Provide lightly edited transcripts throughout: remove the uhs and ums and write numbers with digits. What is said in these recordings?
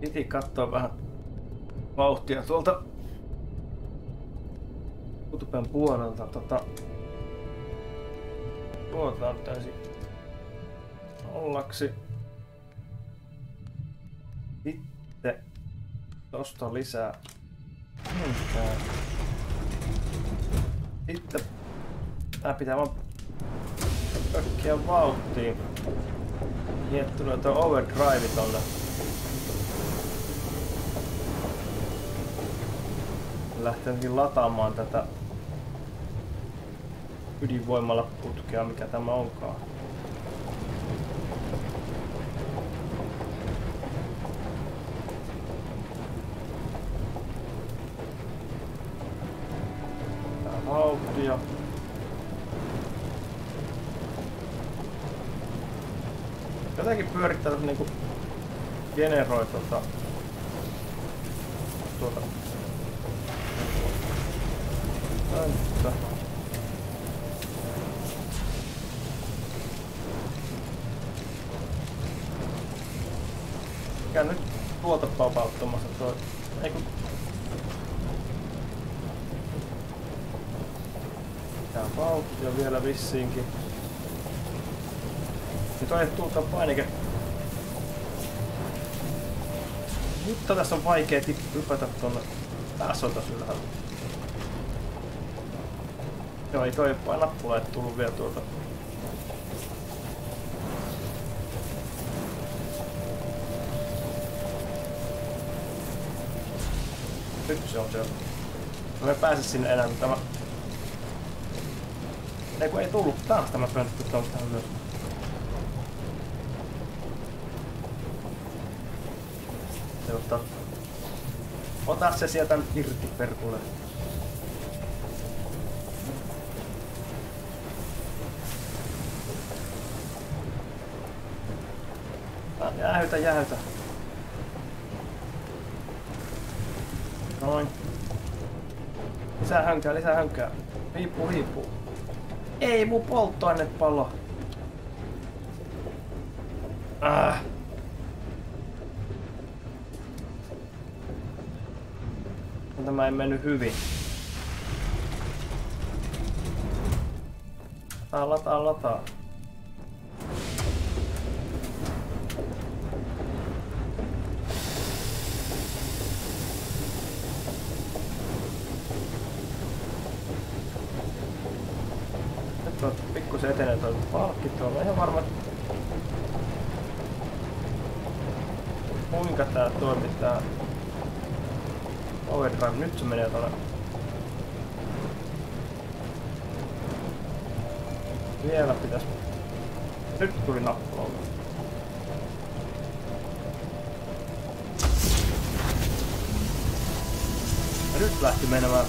Piti katsoa vähän vauhtia tuolta kutupen puolelta. Tuota on täysin nollaksi. Sitten tosta lisää. Sitten tää pitää vaan pökkiä vauhtiin. Hiettunut tuo overdrive tonne. Lähtenkin lataamaan tätä ydinvoimalla putkea, mikä tämä onkaan. Tää vauhtia. Jotenkin pyörittää niinku generoi tuota käy nyt tuolta paupauttamassa toi. Eiku. Tää vauhti on vielä vissiinkin. Nyt on tuolta painike. Nyt tässä on vaikea hypätä tonne tasolta ylhäällä. Joo, ei toi nappula ei tullut vielä tuolta. Nyt se on siellä. Mä en pääse sinne enää, mutta tämä... Ei kun ei tullut taas tämä pönttö tuolta tähän myös. Ota se sieltä irti perkulle. Jäähytä. Noin. Lisää hönkää. Hiipuu. Ei mun polttoainepallo. Tämä ei mennyt hyvin. Lataa. Nyt on pikkusen etenee tuo palkki tuolla. Ihan varma, kuinka tää toimii tää overdrive. Nyt se menee tuolla. Vielä pitäis. Nyt tuli nappula. Ja nyt lähti menemään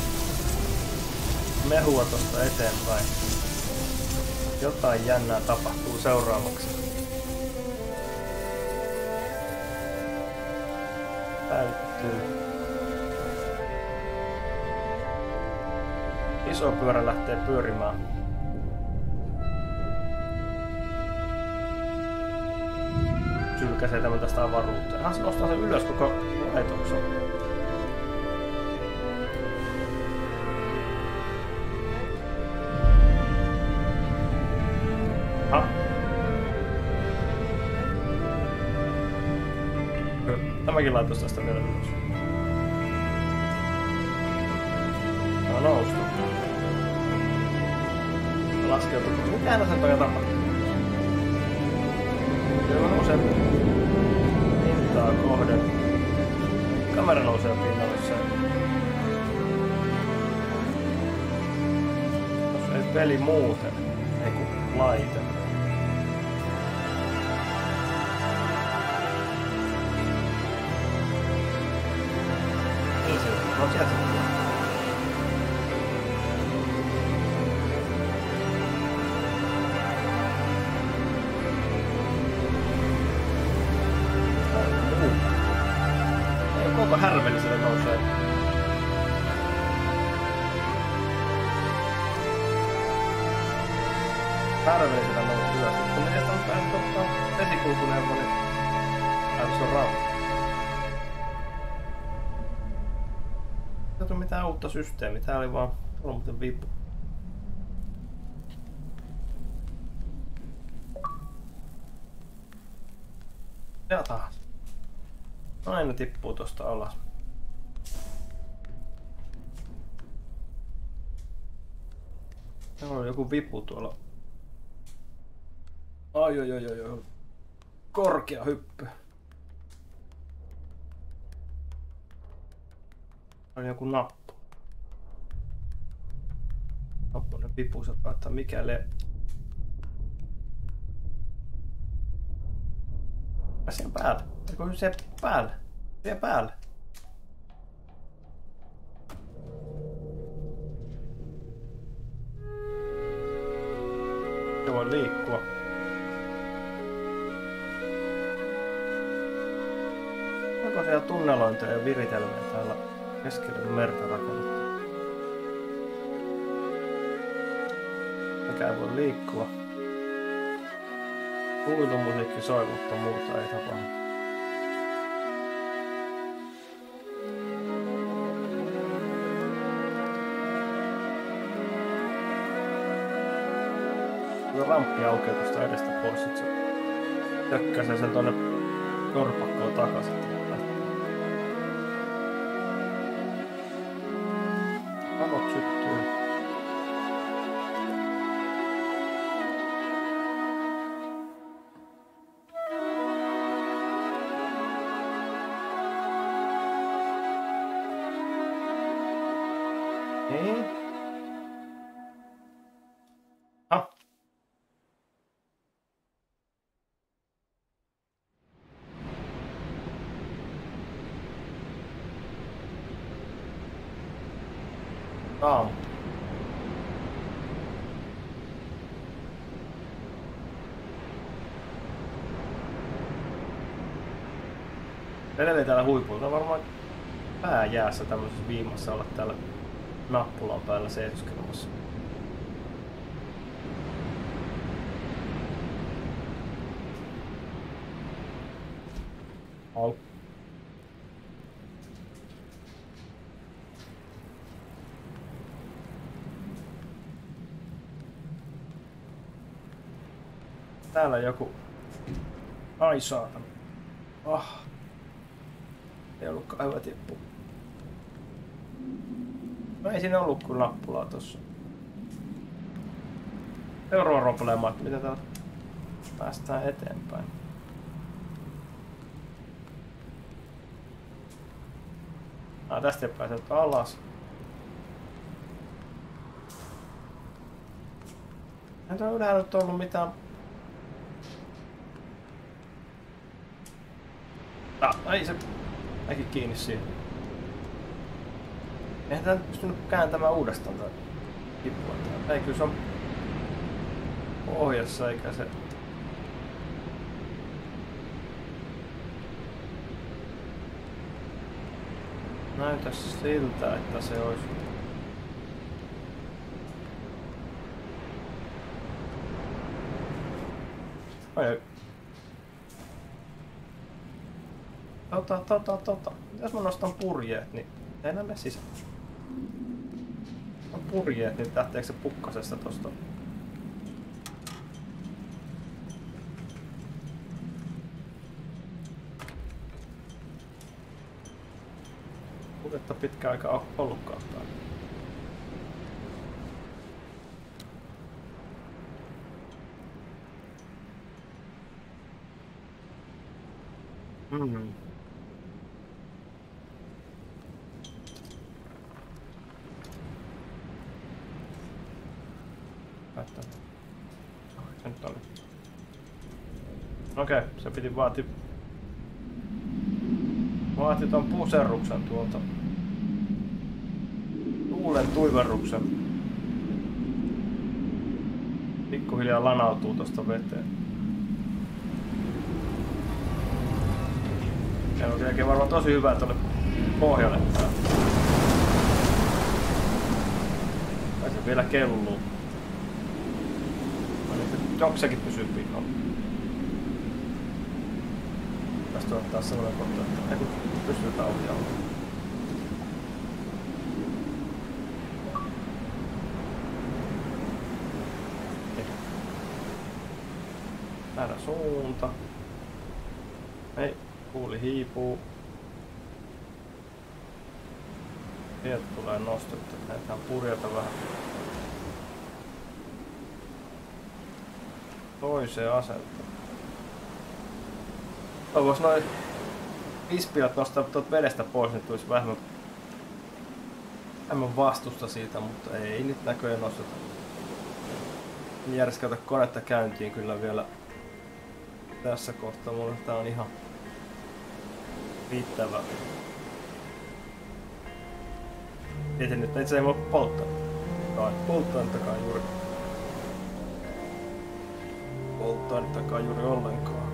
mehua tosta eteenpäin. Jotain jännää tapahtuu seuraavaksi. Täyttyy. Iso pyörä lähtee pyörimään. Sylkäsee tämän tästä avaruuteen. Se nostaa sen ylös koko laitoksen. Tämäkin laitos tästä vielä ylös. Tää on noustu. Laskeutuu. Mitähän sen toki tapahtuu? Joo, nousee pintaa kohden. Kamera nousee pinnalle sen. Jos ei peli muuten, ei kun laite. Niin se on sieltä se tulee. Koko härvelisellä nousee. Härvelisellä nousee ylös. Kun ei ole vesikulkuneuvo, niin se on rauha. ole mitään uutta systeemiä. Tää oli vaan muuten vipu. Ja taas. Aina tippuu tosta alas. Täällä on joku vipu tuolla. Ai. Korkea hyppy. On joku nappu. Nappunen vipu, se laittaa mikäli. Siihen päälle. Eikö se päälle? Siihen päälle. Se voi liikkua. Onko siellä tunnelointeja ja viritelmiä täällä keskellä merta rakennettu? Mikä ei voi liikkua. Kuilumusiikki soi, mutta muuta ei tapahdu. Ramppi aukeaa tuosta edestä pois, sit se tökkäsee sen tonne korpakkoon takaisin. Valot syttyy. Niin. Aamu. Edelleen täällä huipulla on varmaan pääjäässä tämmöisessä viimassa olla täällä nappulan päällä seisoskelemassa. Au. Täällä joku... Ai saatana. Ei ollutkaan hyvä tippu. No ei siinä ollut kuin nappulaa tossa. Seuraava problema, että miten täällä päästään eteenpäin. Tästä ei pääse alas. Ei täällä ylhäällä nyt ollut mitään. Ai se näki kiinni siihen. Eihän tää nyt pystynyt kääntämään uudestaan tää kippua. Ei kyllä se on pohjassa eikä se... Näytäisi siltä, että se olisi... Ai. Jos mä nostan purjeet, niin ei enää mene sisään. On purjeet, niin lähteekö se pukkasesta tosta? Purjetta pitkä aika ollutkaan täällä. Okei, se piti vaati ton puserruksen tuolta. Tuulen tuiverruksen. Pikkuhiljaa lanautuu tosta veteen. Ja on sielläkin varmaan tosi hyvä tuolle pohjalle tää. Tai se vielä kelluu. Joksekin pysyy pinnalla. Tästä on taas sellainen kohta, että pystytään ohjaamaan. Väärä suunta. Ei, kuuli hiipuu. Sieltä tulee nostetta. Näetään purjata vähän toiseen asentoon. Vois noin ispiot nostaa tuolta vedestä pois, niin tulisi vähemmän vastusta siitä, mutta ei nyt näköjään nosteta. Järjeskäytä konetta käyntiin kyllä vielä tässä kohtaa. Mulla tää on ihan riittävä. Tietenkin nyt itse ei voi polttaa. Polttoainettakaan juuri. Polttoainettakaan juuri ollenkaan.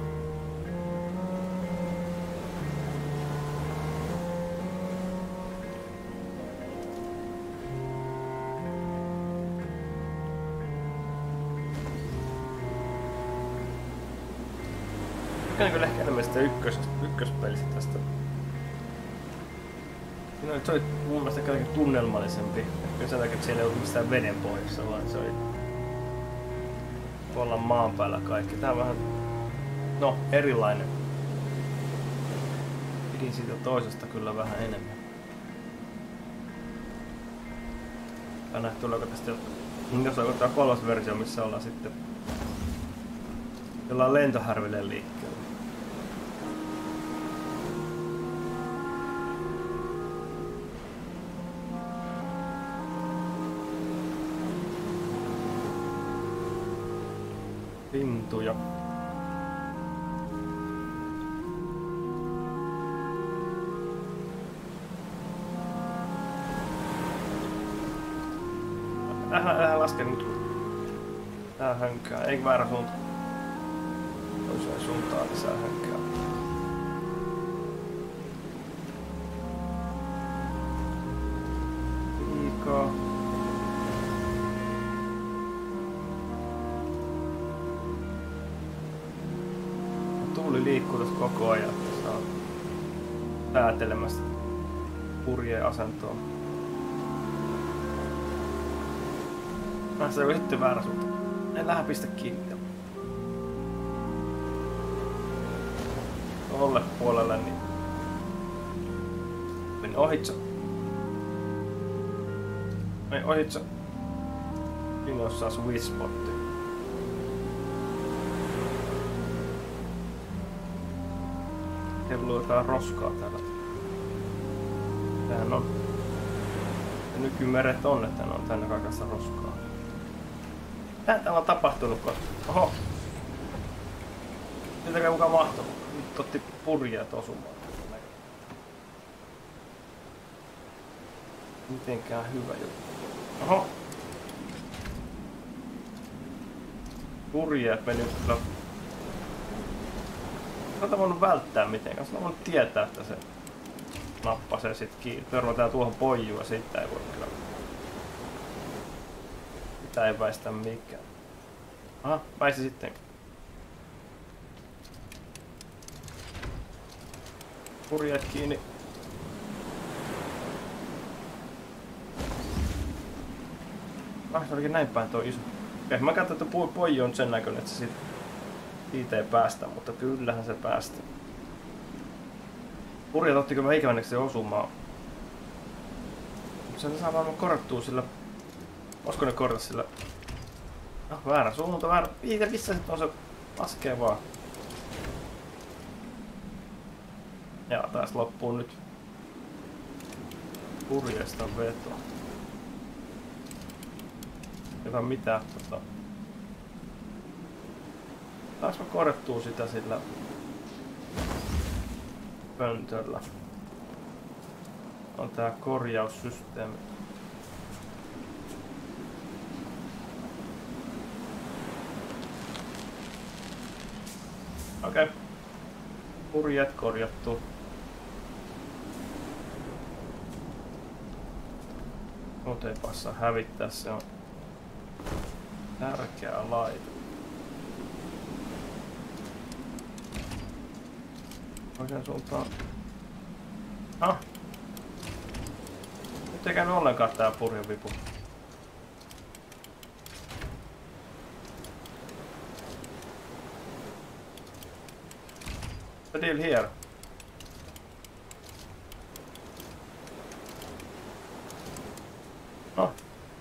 Tykkään kyllä ehkä enemmän sitä ykköspelistä tästä. No, se oli mun mielestä kaikkein tunnelmallisempi. Ehkä sen takia, että siellä ei ollut mistään veden pohjassa, vaan se oli tuolla maan päällä kaikki. Tää on vähän, no, erilainen. Pidin siitä toisesta kyllä vähän enemmän. Tää nähty, tuleeko tästä jos on tämä kolmas versio, missä ollaan sitten jollain lentohärville liikkeellä. Lintuja. Älä laske nyt. Tää hönkää. Ei väärä suunta. Toiseen suuntaan lisää hönkää. Liikaa. Tuuli liikkuu tässä koko ajan. Tässä on päätelemässä purjeen asentoon. Se on sitten väärä suunta. En lähde pistä kiinni. Tolle puolelle niin meni ohitse. Meni ohitse. Siinä on saa sweet spotti. Kello jotain roskaa täällä. Tämähän on. Ja nykymeret on, että ne on tänne kaikessa roskaa. Mitä täällä on tapahtunut? Oho! Sitäkään mukaan mahtunut. Nyt otti purjeet osumaan. Mitenkään hyvä juttu. Oho! Purjeet meni kyllä. Tätä voinut välttää mitenkään. Sä voinut tietää, että se nappasee sit kiinni. Törmätään tuohon poijuun ja siitä ei voi kyllä. Sitä ei väistä mikään. Aha, väisi sitten. Purjeet kiinni. Se olikin näin päin tuo iso. Okei, mä katson, että poiju on sen näköinen, että se siitä ei päästä, mutta kyllähän se päästä. Purjeet otti kyllä ikävänneksi se osumaan. Se saa varmaan korottua sillä. Olisiko ne korjata sillä? No, väärä suunta, väärä. Missä sitten on se? Laskee vaan. Ja taas loppuu nyt purjeesta veto. Ei mitään saanko korjattua sitä sillä pöntöllä? On tää korjaussysteemi. Okei. Purjeet korjattu. Mut ei passa hävittää, se on tärkeä laite. Toiseen suuntaan. Ah! Nyt ei käynyt ollenkaan tää purjevipu. The deal here. No.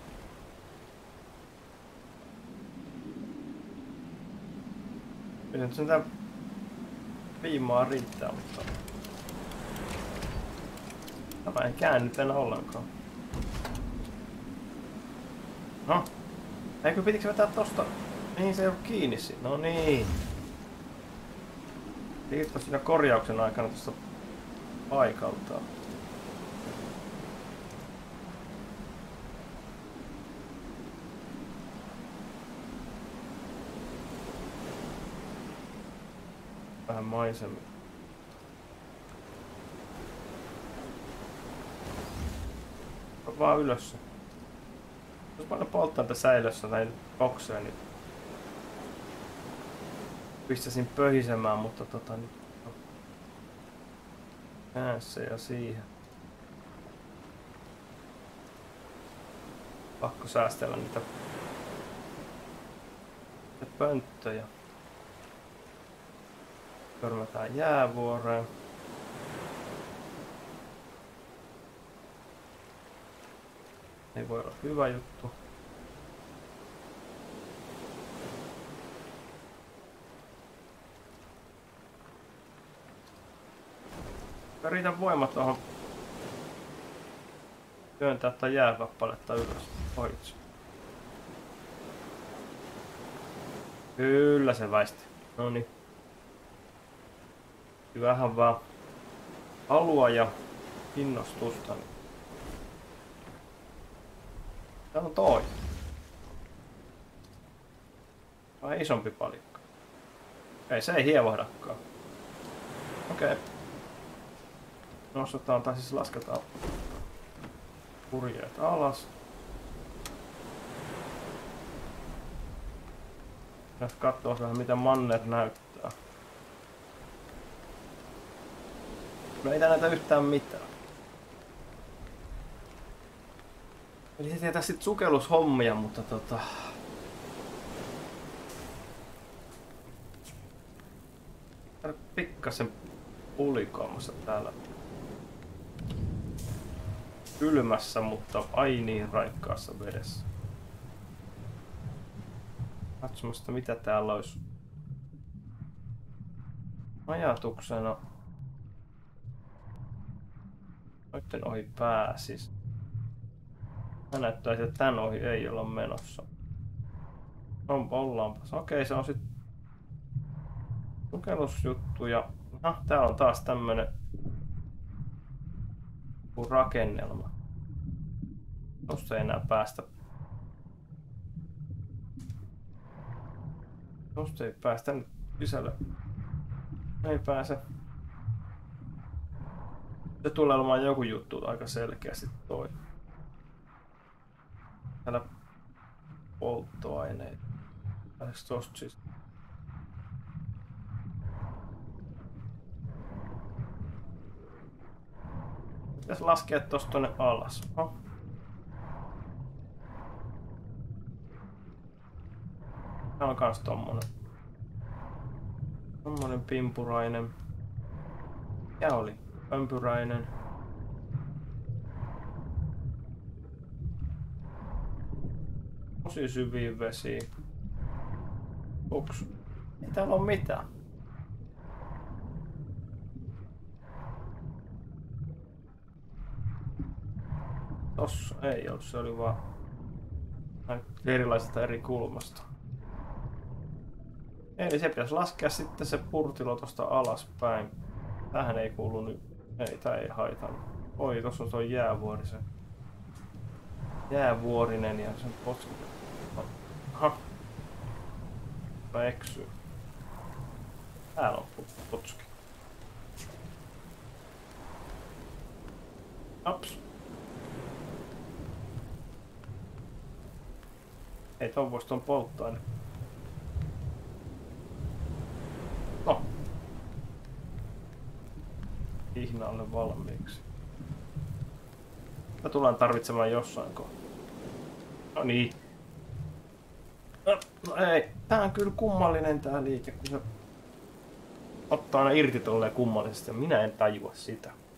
Nyt sentään viimaa riittää, mutta tämä ei käännyt enää ollenkaan. No. Eikö pitikö vetää tosta? Niin se ei ollut kiinni siinä. No niin. Siirto siinä korjauksen aikana tuosta paikaltaan. Vähän maisemmin. Vaan ylös. Jos paljon polttaa tätä säilössä näin bokseja, niin pistäisin pöhisemään, mutta nyt äässä ja siihen. Pakko säästellä niitä pönttöjä. Törmätään jäävuoreen. Ei voi olla hyvä juttu. Riitä voimat tuohon työntää tai jääkappaletta ylös. Ohitse. Kyllä se väisti. Noniin. Vähän vaan halua ja innostusta. Täällä on toi. Vähän isompi palikka. Ei, se ei hievahdakaan. Okei. Nostetaan tai siis lasketaan purjeet alas. Nyt katsoo vähän mitä manner näyttää. No ei näytä yhtään mitään. Eli se tietää sit sukellushommia, mutta pikkasen pulikoimassa täällä. Kylmässä, mutta ai niin raikkaassa vedessä. Katsomasta mitä täällä olisi ajatuksena. Noitten ohi pääsis. Mä näyttäisin, että tän ohi ei olla menossa. Ollaanpas. Okei, se on sit sukellusjuttu ja tää on taas tämmönen rakennelma. Tosta ei enää päästä. Tosta ei päästä nyt sisälle. Ei pääse. Se tulee olemaan joku juttu aika selkeästi toi. Täällä polttoaineita. Pääseekö tosta siis? Pitäis laskea tosta tonne alas. Tää on kans tommonen. Tommonen pimpurainen. Ja oli ympyräinen. Tosi syviin vesiin. Uks. Ei täällä oo mitään. Tossa ei oo, se oli vaan erilaisesta eri kulmasta. Eli se pitäisi laskea sitten se purtilo tosta alaspäin. Tähän ei kuulu nyt. Ei, tää ei haitannut. Oi, tossa on toi jäävuori se. Jäävuorinen ja sen potski. Aha. Mä eksyin. Täällä on potski. Aps. Ei ton vois ton polttoaine. No. Ihnaalle valmiiksi. Mä tulen tarvitsemaan jossain kohtaa. No niin. No ei. Tää on kyllä kummallinen tää liike, kun se ottaa aina irti tolleen kummallisesti ja minä en tajua sitä.